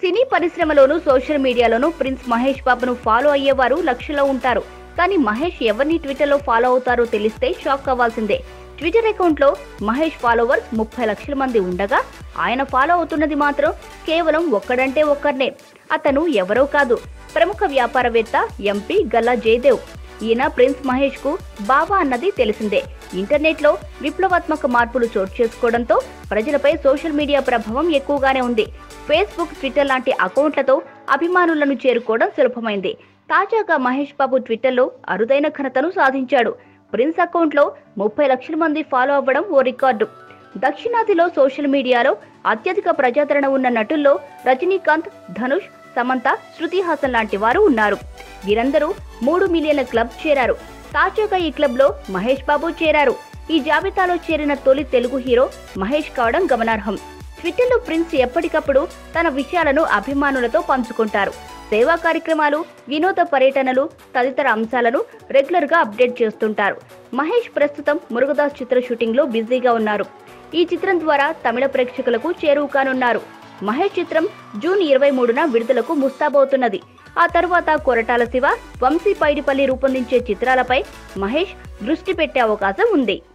సినీ పరిశ్రమలోనూ సోషల్ మీడియాలోనూ ప్రిన్స్ మహేష్ బాబును ఫాలో అయ్యేవారు లక్షల్లో ఉంటారు. కానీ మహేష్ ఎవరిని ట్విట్టర్లో ఫాలో అవుతారో తెలిస్తే షాక్ అవ్వాల్సిందే. ట్విట్టర్ అకౌంట్లో మహేష్ ఫాలోవర్స్ 30 లక్షల మంది ఉండగా ఆయన ఫాలో అవుతున్నది మాత్రం కేవలం ఒక్కడంటే ఒక్కర్నే. అతను ఎవరో కాదు, ప్రముఖ వ్యాపారవేత్త ఎంపీ గల్లా జయదేవ్. ఈయన ప్రిన్స్ మహేష్ కు బాబా అన్నది తెలిసిందే. ఇంటర్నెట్ లో విప్లవాత్మక మార్పులు చోటు చేసుకోవడంతో ప్రజలపై సోషల్ మీడియా ప్రభావం ఎక్కువగానే ఉంది. ఫేస్బుక్, ట్విట్టర్ లాంటి అకౌంట్లతో అభిమానులను చేరుకోవడం సులభమైంది. తాజాగా మహేష్ బాబు ట్విట్టర్లో అరుదైన ఘనతను సాధించాడు. ప్రిన్స్ అకౌంట్లో 30 లక్షల మంది ఫాలో అవ్వడం ఓ రికార్డు. దక్షిణాదిలో సోషల్ మీడియాలో అత్యధిక ప్రజాదరణ ఉన్న నటుల్లో రజనీకాంత్, ధనుష్, సమంత, శృతి హాసన్ లాంటి వారు ఉన్నారు. వీరందరూ 3 మిలియన్ల క్లబ్ చేరారు. తాజాగా ఈ క్లబ్ లో మహేష్ బాబు చేరారు. ఈ జాబితాలో చేరిన తొలి తెలుగు హీరో మహేష్ కావడం గమనార్హం. ట్విట్టర్లో ప్రిన్స్ ఎప్పటికప్పుడు తన విషయాలను అభిమానులతో పంచుకుంటారు. సేవా కార్యక్రమాలు, వినోద పర్యటనలు తదితర అంశాలను రెగ్యులర్ గా అప్డేట్ చేస్తుంటారు. మహేష్ ప్రస్తుతం మురుగదాస్ చిత్ర షూటింగ్ లో బిజీగా ఉన్నారు. ఈ చిత్రం ద్వారా తమిళ ప్రేక్షకులకు చేరువ కానున్నారు. మహేష్ చిత్రం జూన్ 23న విడుదలకు ముస్తాబవుతున్నది. ఆ తర్వాత కొరటాల శివ, వంశీ పైడిపల్లి రూపొందించే చిత్రాలపై మహేష్ దృష్టి పెట్టే అవకాశం ఉంది.